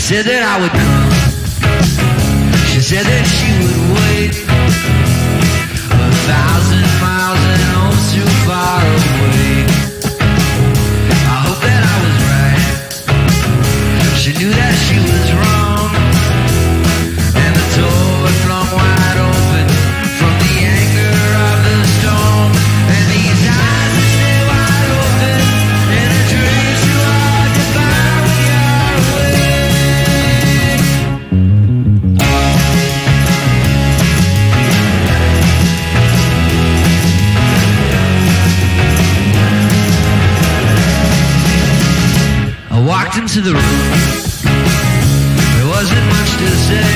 said that I would come. She said that she would wait 1,000 miles and oh too far away. I hope that I was right. She knew that she was wrong, and the door was flung wide open from the anger of the storm. And these eyes that stay wide open in a dream too hard to find when you're away. I walked into the room. There wasn't much to say.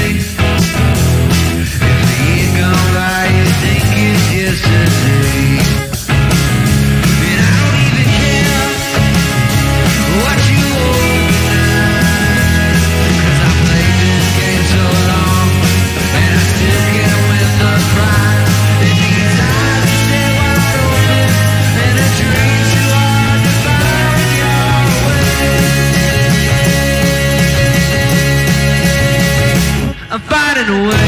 If the year gone by, you think it's yesterday. And I don't even care what you owe tonight, 'cause I played this game so long, and I still can't win the prize. And these eyes are stay wide open, and a dream too hard to find when you're away. I'm finding a way.